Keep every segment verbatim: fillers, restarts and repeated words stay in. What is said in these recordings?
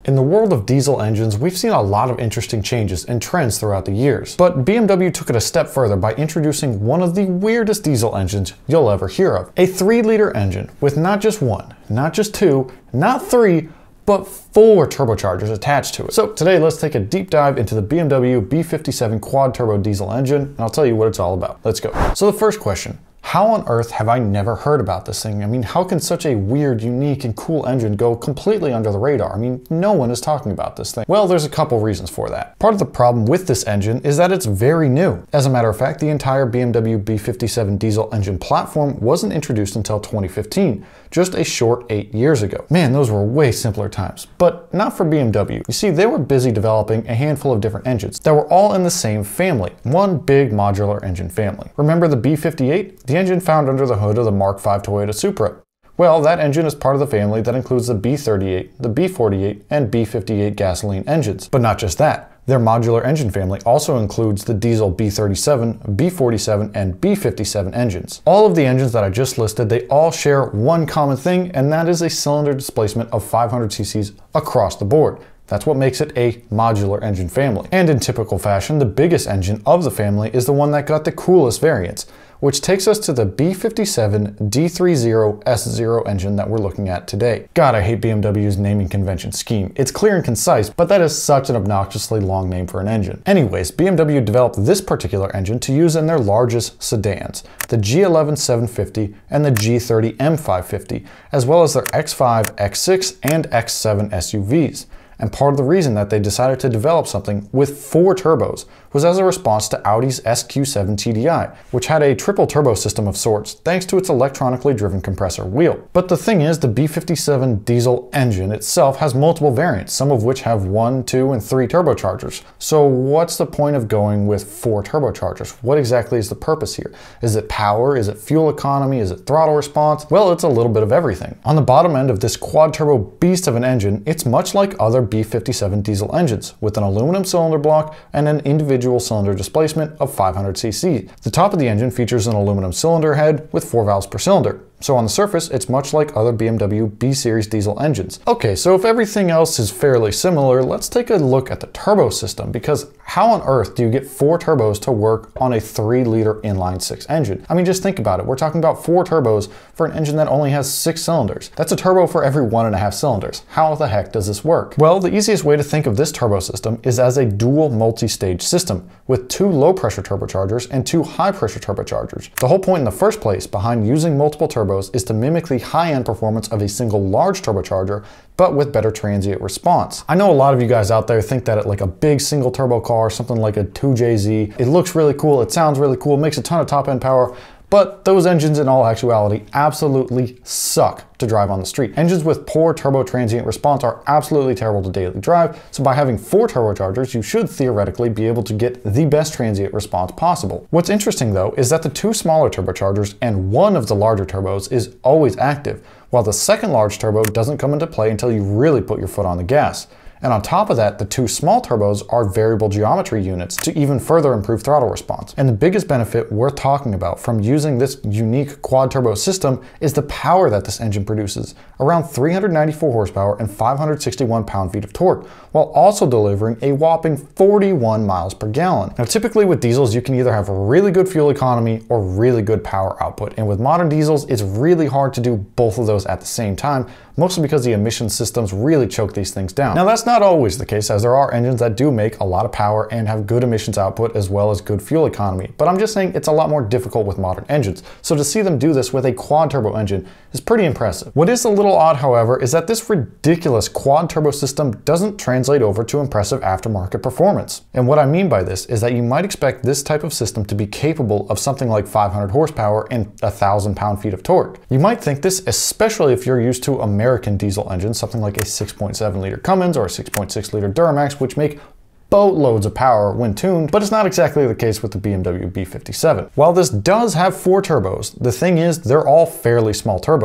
In the world of diesel engines, we've seen a lot of interesting changes and trends throughout the years. But B M W took it a step further by introducing one of the weirdest diesel engines you'll ever hear of. A three liter engine with not just one, not just two, not three, but four turbochargers attached to it. So today let's take a deep dive into the B M W B fifty-seven quad turbo diesel engine, and I'll tell you what it's all about. Let's go. So the first question, how on earth have I never heard about this thing? I mean, how can such a weird, unique, and cool engine go completely under the radar? I mean, no one is talking about this thing. Well, there's a couple reasons for that. Part of the problem with this engine is that it's very new. As a matter of fact, the entire B M W B fifty-seven diesel engine platform wasn't introduced until twenty fifteen, just a short eight years ago. Man, those were way simpler times, but not for B M W. You see, they were busy developing a handful of different engines that were all in the same family, one big modular engine family. Remember the B fifty-eight? The engine found under the hood of the Mark five Toyota Supra. Well, that engine is part of the family that includes the B thirty-eight, the B forty-eight, and B fifty-eight gasoline engines. But not just that. Their modular engine family also includes the diesel B thirty-seven, B forty-seven, and B fifty-seven engines. All of the engines that I just listed, they all share one common thing, and that is a cylinder displacement of five hundred c c's across the board. That's what makes it a modular engine family. And in typical fashion, the biggest engine of the family is the one that got the coolest variants, which takes us to the B fifty-seven D thirty S zero engine that we're looking at today. God, I hate B M W's naming convention scheme. It's clear and concise, but that is such an obnoxiously long name for an engine. Anyways, B M W developed this particular engine to use in their largest sedans, the G eleven seven fifty and the G thirty M five fifty, as well as their X five, X six, and X seven S U Vs. And part of the reason that they decided to develop something with four turbos was as a response to Audi's S Q seven T D I, which had a triple turbo system of sorts thanks to its electronically driven compressor wheel. But the thing is, the B fifty-seven diesel engine itself has multiple variants, some of which have one, two, and three turbochargers. So what's the point of going with four turbochargers? What exactly is the purpose here? Is it power? Is it fuel economy? Is it throttle response? Well, it's a little bit of everything. On the bottom end of this quad turbo beast of an engine, it's much like other B fifty-seven diesel engines, with an aluminum cylinder block and an individual cylinder displacement of five hundred c c. The top of the engine features an aluminum cylinder head with four valves per cylinder. So on the surface, it's much like other B M W B-Series diesel engines. Okay, so if everything else is fairly similar, let's take a look at the turbo system, because how on earth do you get four turbos to work on a three liter inline six engine? I mean, just think about it. We're talking about four turbos for an engine that only has six cylinders. That's a turbo for every one and a half cylinders. How the heck does this work? Well, the easiest way to think of this turbo system is as a dual multi-stage system with two low pressure turbochargers and two high pressure turbochargers. The whole point in the first place behind using multiple turbos is to mimic the high-end performance of a single large turbocharger, but with better transient response. I know a lot of you guys out there think that at like a big single turbo car, something like a two J Z, it looks really cool, it sounds really cool, makes a ton of top-end power, but those engines in all actuality absolutely suck to drive on the street. Engines with poor turbo transient response are absolutely terrible to daily drive, so by having four turbochargers, you should theoretically be able to get the best transient response possible. What's interesting though is that the two smaller turbochargers and one of the larger turbos is always active, while the second large turbo doesn't come into play until you really put your foot on the gas. And on top of that, the two small turbos are variable geometry units to even further improve throttle response. And the biggest benefit worth talking about from using this unique quad turbo system is the power that this engine produces, around three hundred ninety-four horsepower and five hundred sixty-one pound-feet of torque, while also delivering a whopping forty-one miles per gallon. Now, typically with diesels, you can either have really good fuel economy or really good power output. And with modern diesels, it's really hard to do both of those at the same time, mostly because the emission systems really choke these things down. Now, that's not always the case, as there are engines that do make a lot of power and have good emissions output as well as good fuel economy, but I'm just saying it's a lot more difficult with modern engines. So to see them do this with a quad turbo engine is pretty impressive. What is a little odd, however, is that this ridiculous quad turbo system doesn't translate over to impressive aftermarket performance. And what I mean by this is that you might expect this type of system to be capable of something like five hundred horsepower and one thousand pound-feet of torque. You might think this, especially if you're used to American diesel engines, something like a six point seven liter Cummins or a six point six liter Duramax, which make boatloads of power when tuned, but it's not exactly the case with the B M W B fifty-seven. While this does have four turbos, the thing is they're all fairly small turbos,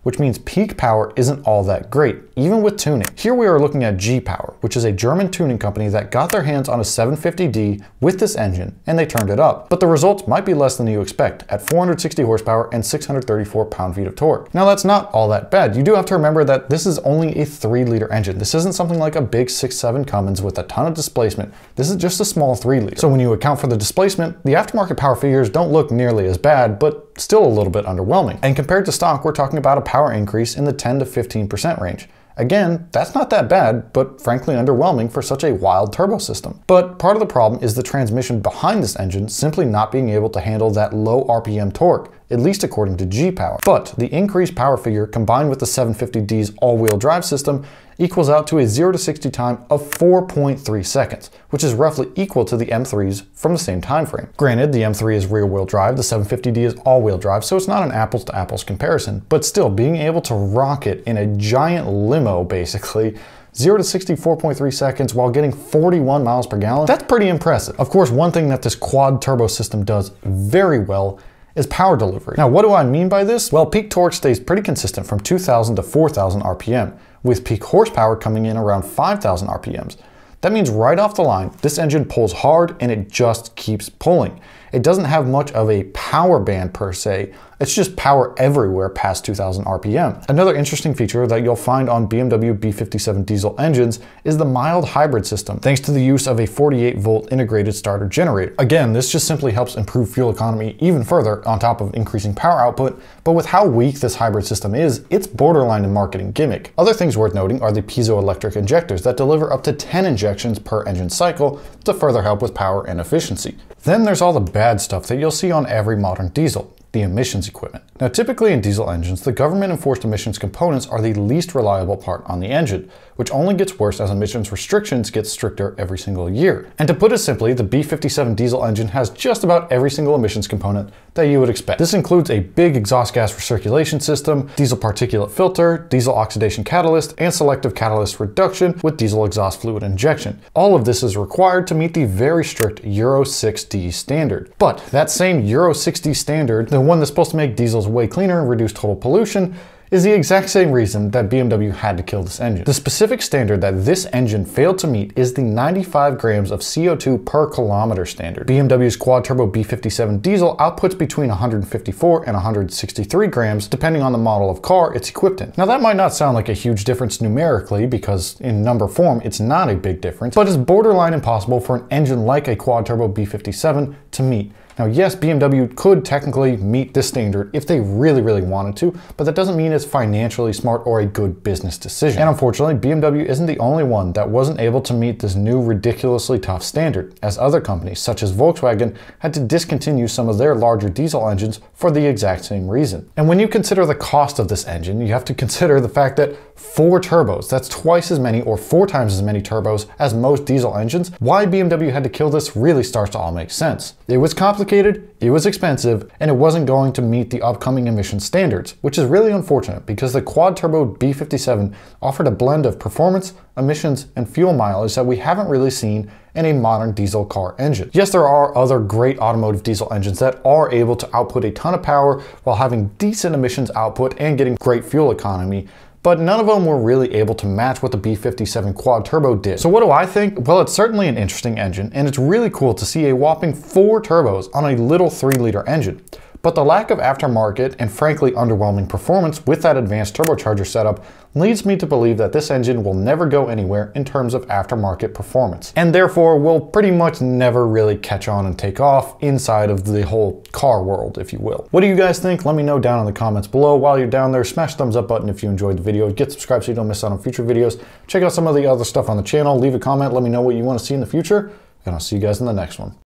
which means peak power isn't all that great, even with tuning. Here we are looking at G-Power, which is a German tuning company that got their hands on a seven fifty D with this engine, and they turned it up. But the results might be less than you expect, at four hundred sixty horsepower and six hundred thirty-four pound-feet of torque. Now that's not all that bad. You do have to remember that this is only a three liter engine. This isn't something like a big six seven Cummins with a ton of displacement. This is just a small three liter. So when you account for the displacement, the aftermarket power figures don't look nearly as bad, but still a little bit underwhelming. And compared to stock, we're talking about a power increase in the ten to fifteen percent range. Again, that's not that bad, but frankly underwhelming for such a wild turbo system. But part of the problem is the transmission behind this engine simply not being able to handle that low R P M torque, at least according to G-Power. But the increased power figure combined with the seven fifty D's all-wheel drive system equals out to a zero to sixty time of four point three seconds, which is roughly equal to the M threes from the same time frame. Granted, the M three is rear-wheel drive, the seven fifty D is all-wheel drive, so it's not an apples-to-apples comparison, but still, being able to rock it in a giant limo, basically, zero to sixty, four point three seconds while getting forty-one miles per gallon, that's pretty impressive. Of course, one thing that this quad turbo system does very well is power delivery. Now, what do I mean by this? Well, peak torque stays pretty consistent from two thousand to four thousand R P M, with peak horsepower coming in around five thousand R P Ms. That means right off the line, this engine pulls hard and it just keeps pulling. It doesn't have much of a power band per se, it's just power everywhere past two thousand R P M. Another interesting feature that you'll find on B M W B fifty-seven diesel engines is the mild hybrid system, thanks to the use of a forty-eight volt integrated starter generator. Again, this just simply helps improve fuel economy even further on top of increasing power output, but with how weak this hybrid system is, it's borderline a marketing gimmick. Other things worth noting are the piezoelectric injectors that deliver up to ten injections per engine cycle to further help with power and efficiency. Then there's all the bad stuff that you'll see on every modern diesel, the emissions equipment. Now, typically in diesel engines, the government-enforced emissions components are the least reliable part on the engine, which only gets worse as emissions restrictions get stricter every single year. And to put it simply, the B fifty-seven diesel engine has just about every single emissions component that you would expect. This includes a big exhaust gas recirculation system, diesel particulate filter, diesel oxidation catalyst, and selective catalyst reduction with diesel exhaust fluid injection. All of this is required to meet the very strict Euro six D standard. But that same Euro six D standard, the one that's supposed to make diesels way cleaner and reduce total pollution, is the exact same reason that B M W had to kill this engine. The specific standard that this engine failed to meet is the ninety-five grams of C O two per kilometer standard. B M W's quad-turbo B fifty-seven diesel outputs between one hundred fifty-four and one hundred sixty-three grams, depending on the model of car it's equipped in. Now, that might not sound like a huge difference numerically, because in number form, it's not a big difference, but it's borderline impossible for an engine like a quad-turbo B fifty-seven to meet. Now, yes, B M W could technically meet this standard if they really, really wanted to, but that doesn't mean it's financially smart or a good business decision. And unfortunately, B M W isn't the only one that wasn't able to meet this new ridiculously tough standard, as other companies, such as Volkswagen, had to discontinue some of their larger diesel engines for the exact same reason. And when you consider the cost of this engine, you have to consider the fact that four turbos, that's twice as many or four times as many turbos as most diesel engines, why B M W had to kill this really starts to all make sense. It was complicated, it was expensive, and it wasn't going to meet the upcoming emission standards, which is really unfortunate because the quad-turbo B fifty-seven offered a blend of performance, emissions, and fuel mileage that we haven't really seen in a modern diesel car engine. Yes, there are other great automotive diesel engines that are able to output a ton of power while having decent emissions output and getting great fuel economy, but none of them were really able to match what the B fifty-seven quad turbo did. So what do I think? Well, it's certainly an interesting engine, and it's really cool to see a whopping four turbos on a little three liter engine. But the lack of aftermarket and frankly underwhelming performance with that advanced turbocharger setup leads me to believe that this engine will never go anywhere in terms of aftermarket performance, and therefore will pretty much never really catch on and take off inside of the whole car world, if you will. What do you guys think? Let me know down in the comments below. While you're down there, smash the thumbs up button if you enjoyed the video, get subscribed so you don't miss out on future videos, check out some of the other stuff on the channel, leave a comment, let me know what you want to see in the future, and I'll see you guys in the next one.